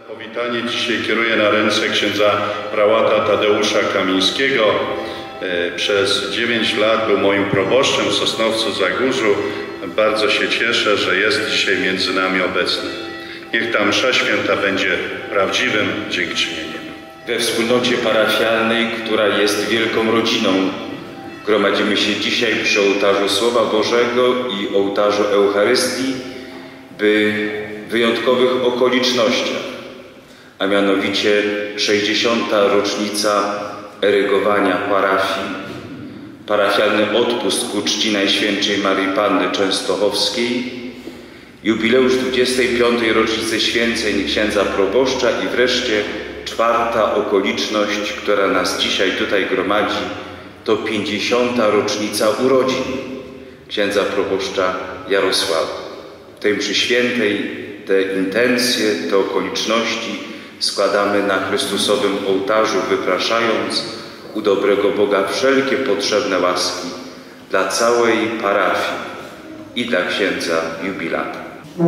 Powitanie dzisiaj kieruję na ręce księdza prałata Tadeusza Kamińskiego. Przez 9 lat był moim proboszczem w Sosnowcu-Zagórzu. Bardzo się cieszę, że jest dzisiaj między nami obecny. Niech ta msza święta będzie prawdziwym dziękczynieniem. We wspólnocie parafialnej, która jest wielką rodziną, gromadzimy się dzisiaj przy ołtarzu Słowa Bożego i ołtarzu Eucharystii, by w wyjątkowych okolicznościach, a mianowicie 60. rocznica erygowania parafii, parafialny odpust ku czci Najświętszej Maryi Panny Częstochowskiej, jubileusz 25. rocznicy święceń księdza proboszcza i wreszcie 4. okoliczność, która nas dzisiaj tutaj gromadzi, to 50. rocznica urodzin księdza proboszcza Jarosława. W tej mszy świętej te intencje, te okoliczności składamy na Chrystusowym ołtarzu, wypraszając u dobrego Boga wszelkie potrzebne łaski dla całej parafii i dla księdza jubilata.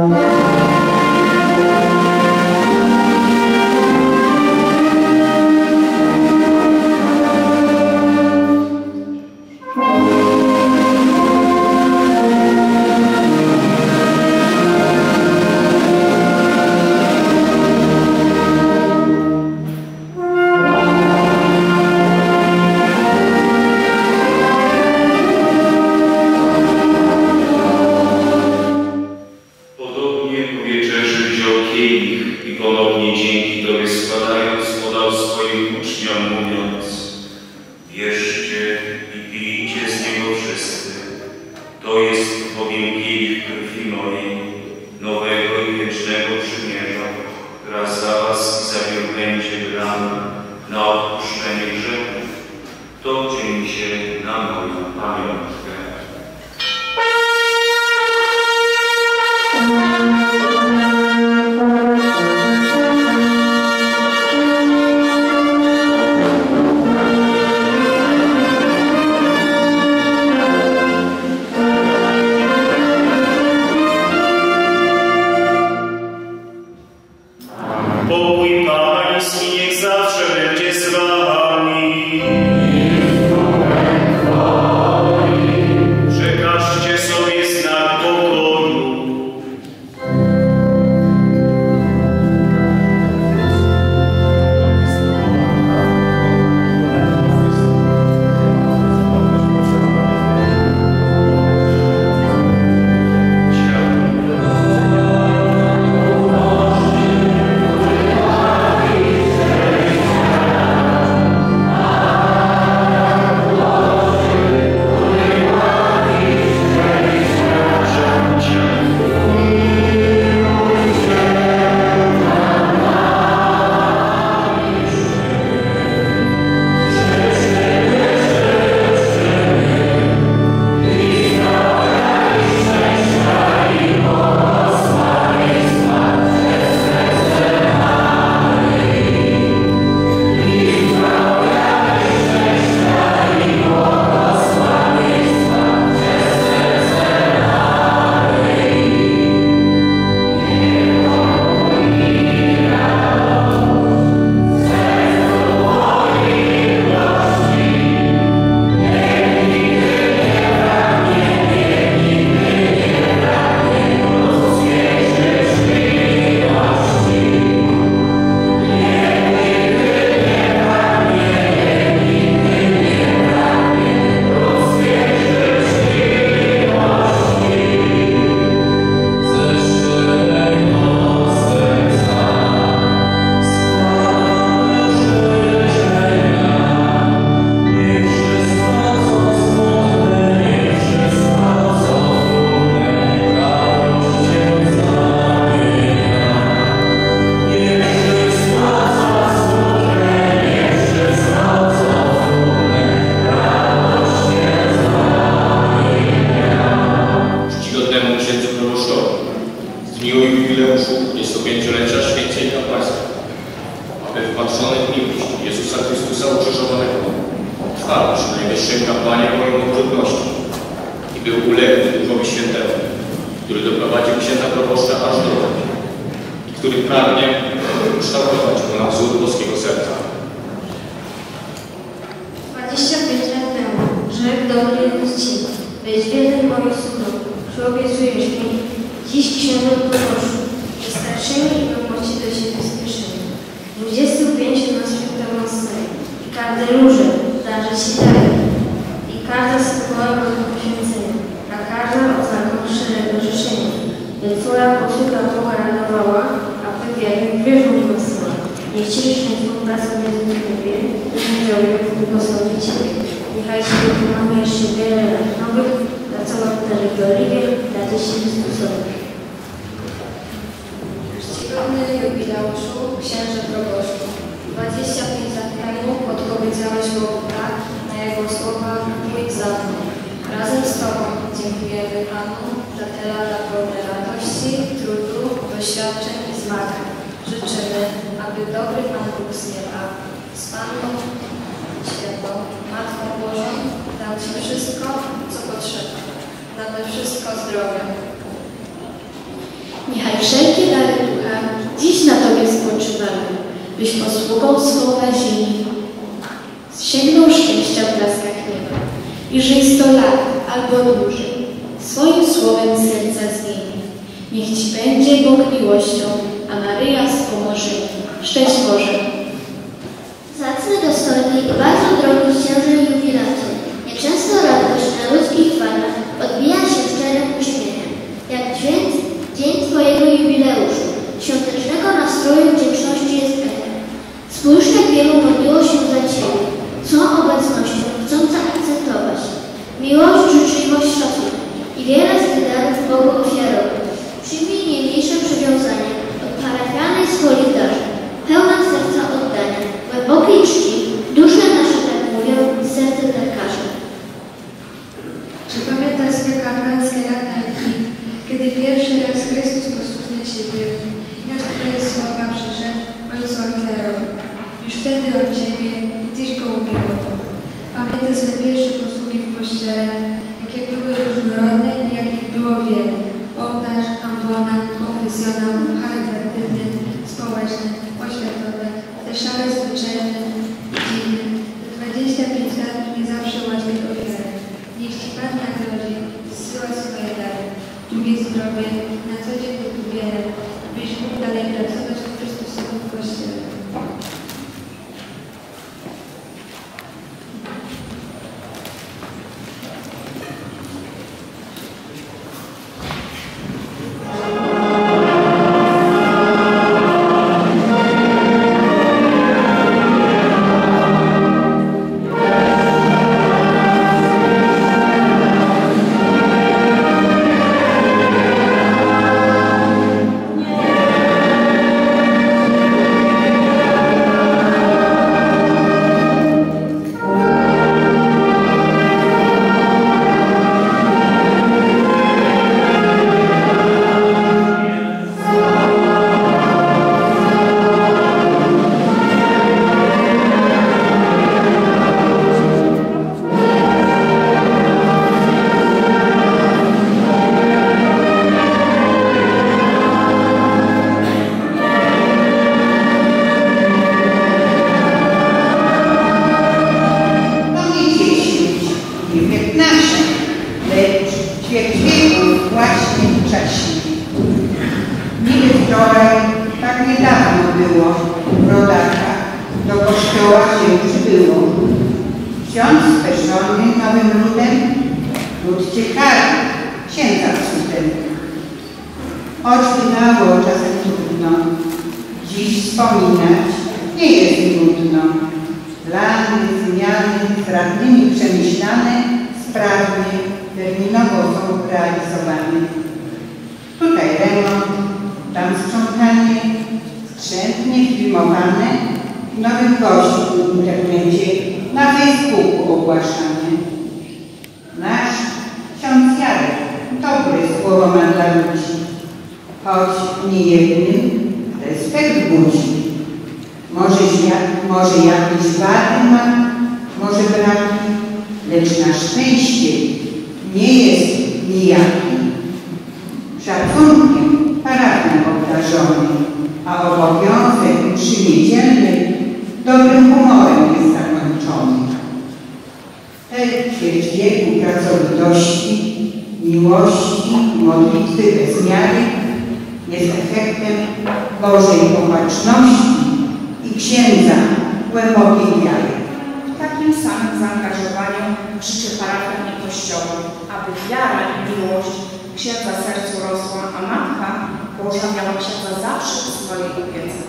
I ponownie dzięki Tobie składając, podał swoim uczniom, mówiąc: bierzcie i pijcie z niego wszyscy. To jest bowiem kielich krwi mojej, nowego i wiecznego przymierza, która za was i za wielu będzie wydana na odpuszczenie grzechów. To czyńcie na moją pamiątkę. Pokój Pański niech zawsze będzie z wami. Przekażcie sobie znak pokoju. W dniu jubileuszu 25-lecia święceń kapłańskich, aby wpatrzony w miłość Jezusa Chrystusa ukrzyżowanego trwał przy najwyższym kapłanie wojny trudności i był uległy Duchowi Świętemu, który doprowadził księdza proboszcza aż do Boga i który pragnie kształtować go na wzór boskiego serca. 25 lat temu rzekł do mnie ci, weź wierny moich synów, że obiecujesz mi, dziś księżę proszę, wystarczymy i pomocy do siebie spieszymy. 25 na święta mocnej, i każde róże darzy ci daje, i każda symbol do poświęcenia, a każda oznaką szczerego życzenia. By twoja posługa Boga radowała, a ty wiernych wierzą w Mesła. Niech cieszy się twą pracą niezwykle, udziałuje w błogosławie Ciebie. Niechaj się wykonamy jeszcze wiele lat nowych, dla całej Oliwie, dla Dzieci Chrystusowych. Czcigodny jubileuszu, księże proboszczu, 25 lat temu odpowiedziałeś Bogu tak na Jego słowa mój zakon. Razem z Tobą dziękujemy Panu za te lata pełne radości, trudu, doświadczeń i zmagań. Życzymy, aby dobry Pan Bóg z nieba, z Panną Świętą, Matką Bożą, dał Ci wszystko, co potrzeba, nawet wszystko zdrowie. Niechaj wszelkie dary ducha dziś na Tobie spoczywały, byś posługą swą na ziemi sięgnął szczęścia w blaskach nieba i żyj 100 lat albo dłużej, swoim słowem serca zmieni. Niech Ci będzie Bóg miłością, a Maryja wspomożeniem. Szczęść Boże! Zacny, dostojny i bardzo drogi księże jubilacie, nieczęsto radość na ludzkich twarzach odbija się szczerym uśmiechem. Jak dzień Twojego jubileuszu, świątecznego nastroju wdzięczności jest efekt. Spójrz, jak wielu podjęło się za Ciebie, całą obecnością chcąc zaakcentować miłość, życzliwość, szacunek i wiele z tych darów Bogu ofiarować. Przyjmij niemniejsze przywiązanie od parafialnej solidarzy, pełna serca oddania, głębokiej czci, dusze nasze tak mówią, serce tak każe. Czy pamiętasz te kapłańskie lata dni, kiedy pierwszy raz Chrystus posłusznie Ciebie, jak Twoje słowa przyszedł ojcu ofiarowi? Już wtedy od Ciebie i Tyś go umiłował. Pamiętasz swe pierwsze posługi w Kościele, jakie były różnorodne i jakich było wiele. Ołtarz, ambona, konfesjonał, charytatywny, społeczny, oświatowy, te szale zwyczajne, dziwne. 25 lat nie zawsze łatwych ofiar. Niech Ci Pan nagrodzi, zsyła swoje dary. Długie zdrowie, na co dzień wybierę, byś mógł dalej pracować w Chrystusowym Kościele. Może jakieś wady ma, może braki, lecz na szczęście nie jest nijaki. Szacunkiem parafian obdarzony, a obowiązek mszy niedzielnej dobrym humorem jest zakończony. Ten ćwierć wieku pracowitości, miłości i modlitwy bez miary jest efektem Bożej opatrzności i księdza głębokiej wiary. W takim samym zaangażowaniu życzę parafiom i kościołom, aby wiara i miłość księdza sercu rosła, a Matka Boża miała księdza zawsze w swojej opiece.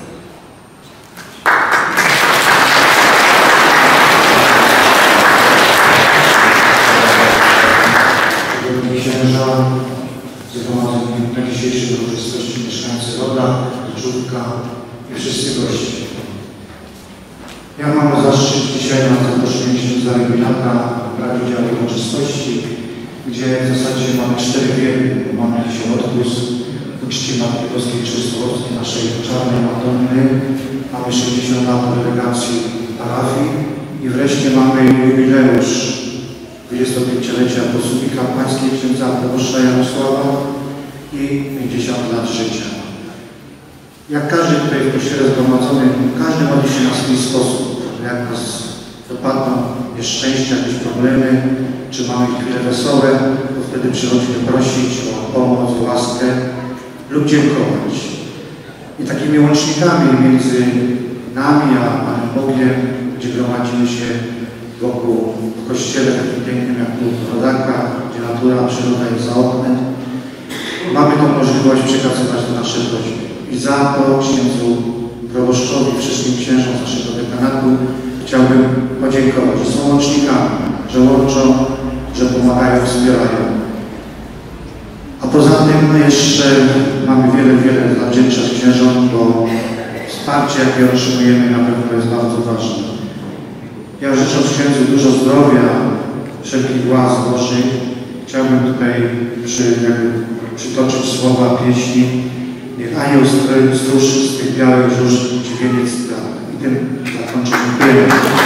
Czcigodni księża, zgromadzeni na dzisiejszej uroczystości mieszkańcy Roda, Liczówka i wszyscy goście. Ja mam zaszczyt dzisiaj na zaproszenie księdza Regilata prawie dział uroczystości, gdzie w zasadzie mamy 4 wieki. Mamy dzisiaj odpust w uczcie Matki Boskiej Czystowskiej, naszej czarnej Madonny. Mamy 60 lat delegacji parafii i wreszcie mamy jubileusz 25-lecia posługi kapłańskiej księdza proboszcza Jarosława i 50 lat życia. Jak każdy tutaj w kościele zgromadzony, każdy modli się na swój sposób. Jak nas dopadną nieszczęścia, jakieś problemy, czy mamy chwile wesołe, to wtedy przychodźmy prosić o pomoc, o łaskę lub dziękować. I takimi łącznikami między nami a Panem Bogiem, gdzie gromadzimy się wokół w kościele takim pięknym jak tu Rodaka, gdzie natura, przyroda jest za oknem, mamy tą możliwość przekazywać te nasze prośby. I za to księdzu proboszczowi, wszystkim księżom z naszego dekanatu chciałbym podziękować, że są łącznikami, że łączą, że pomagają, wspierają. A poza tym jeszcze mamy wiele zawdzięczać księżom, bo wsparcie, jakie otrzymujemy, na pewno jest bardzo ważne. Ja życząc księdzu dużo zdrowia, wszelkich łask Bożych, chciałbym tutaj przytoczyć słowa pieśni: niech anioł stróż z tych białych róż dźwięk strat. I tym zakończę. Dziękuję.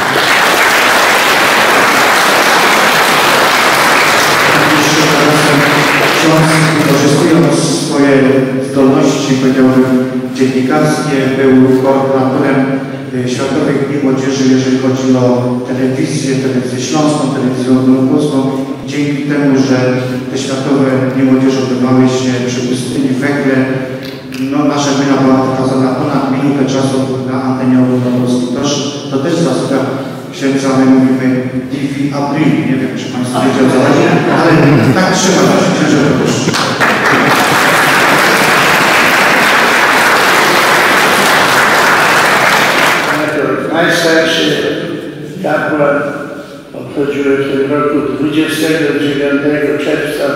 Ksiądz, wykorzystując swoje zdolności, powiedziałbym, dziennikarskie, był koordynatorem Światowych Dni Młodzieży, jeżeli chodzi o telewizję śląską, telewizję ogólnopolską. Dzięki temu, że te Światowe Dni Młodzieży odbywały się przy pustyni w Węgle, no, nasza gmina była wykazana ponad minutę czasu na antenie ogólnopolskiej. To też zasługa księdza, my mówimy TV April, nie wiem, czy Państwo wiecie o co chodzi, ale tak trzeba naszych księży proboszczy. Najstarszy kapłan obchodziłem w tym roku 29 czerwca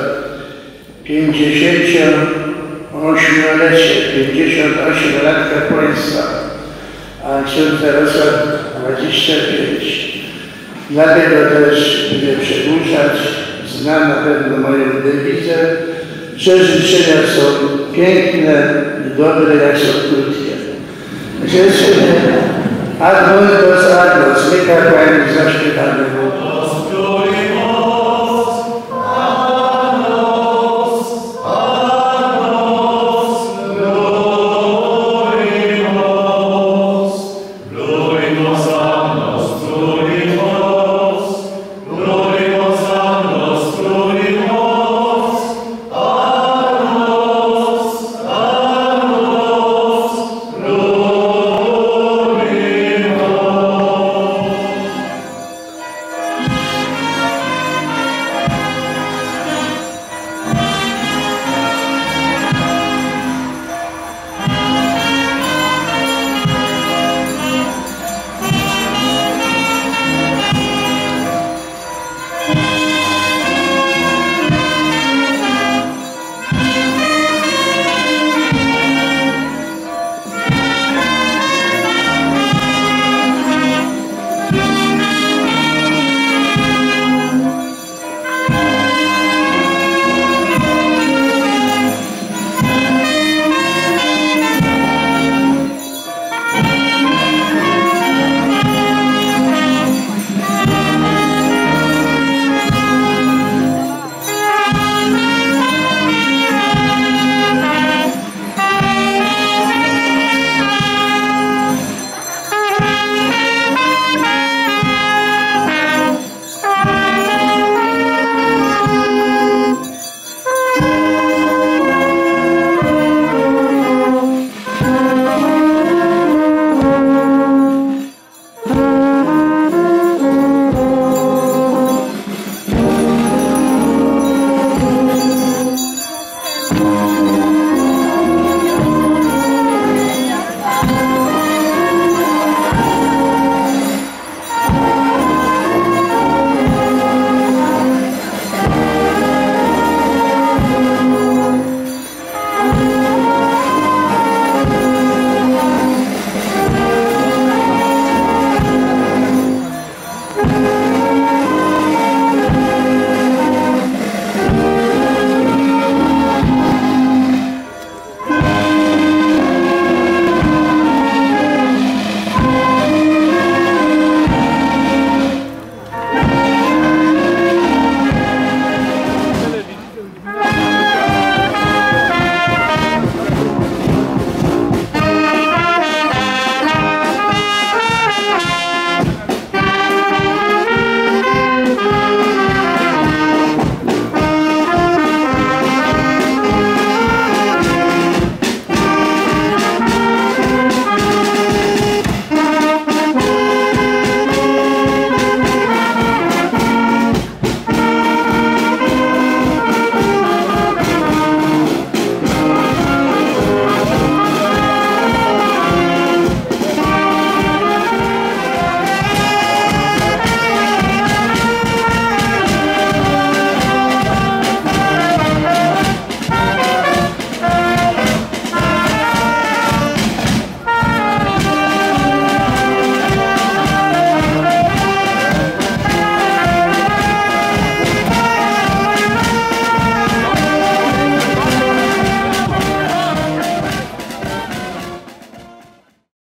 58-lecie, 58 lat kapłaństwa, a ksiądz Jarosław 25. Dlatego też nie przedłużać, znam na pewno moją dewizę, że życzenia są piękne i dobre, jak są krótkie. Życzę Ad multos agros, my kapłani zaśpiewamy